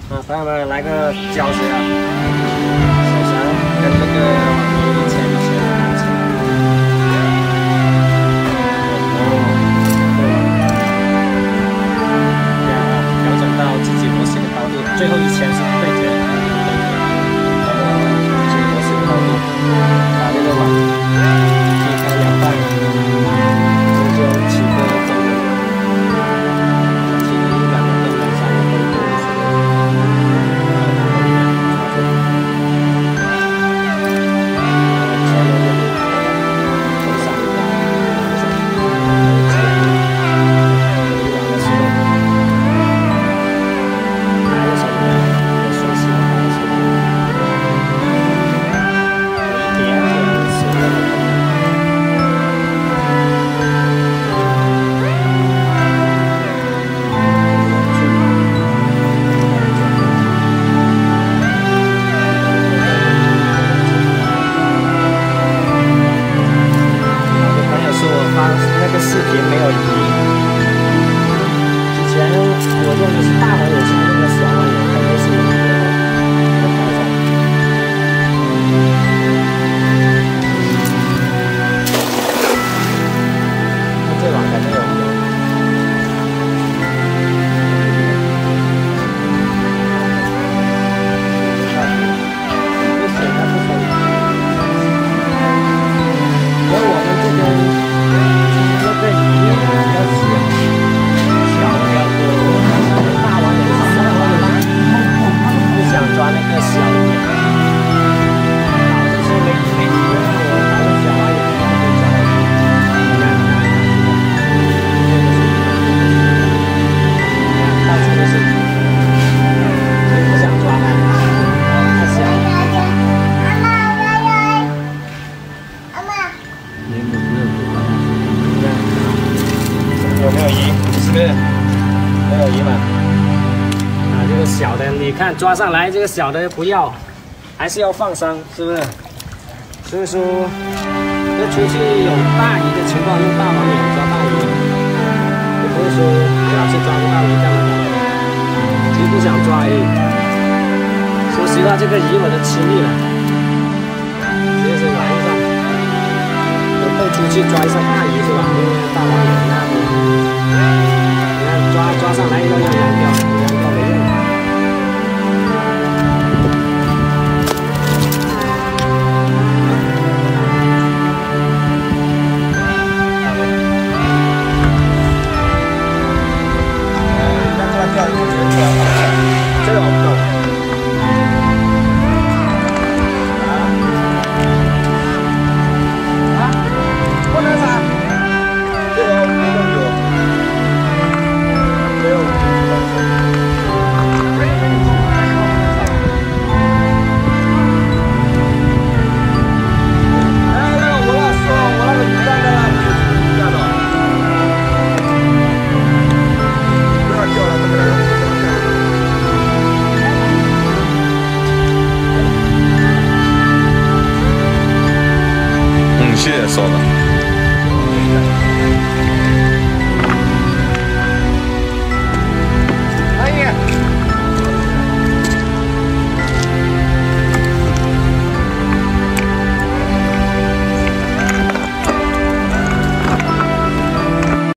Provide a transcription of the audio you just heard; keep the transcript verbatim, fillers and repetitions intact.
啊，朋友们来个胶水啊，手上跟这个网鱼牵一牵，这样啊，调整到自己模型的高度，最后一牵是对决，对决，然后自己模型的高度，把这个网劈开两半，中间起个中轮，起个一杆的灯三个灯灯。 那个视频没有移，之前我用的是大网眼，现在用的小网眼，肯定是有移的。我看一下，看这网还没有移。这水还不可以。然后我们这边。 这个鱼比较小，小比较多，大网眼少，大网眼不想抓那个小一点，导致说没没鱼，我找个小网眼就可以抓到鱼。你看，你看，到处都是鱼，所以不想抓它，太小了。妈妈，有没有鱼？是不是没有鱼嘛？啊，这个小的，你看抓上来，这个小的不要，还是要放生，是不是？所以说，要出去有大鱼的情况，用大网眼抓大鱼，也不是说要是抓不到鱼干嘛干嘛的，只是不想抓而已。说实话，这个鱼我都吃腻了，直接是玩一下。我会出去抓一下大鱼是吧？因为大网眼那里。 抓抓上来要要养掉。